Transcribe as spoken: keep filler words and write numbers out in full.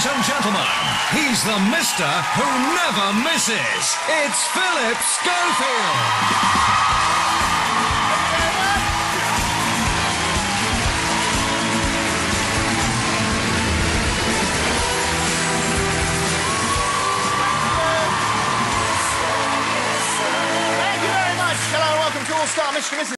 Ladies and gentlemen, he's the mister who never misses. It's Philip Schofield.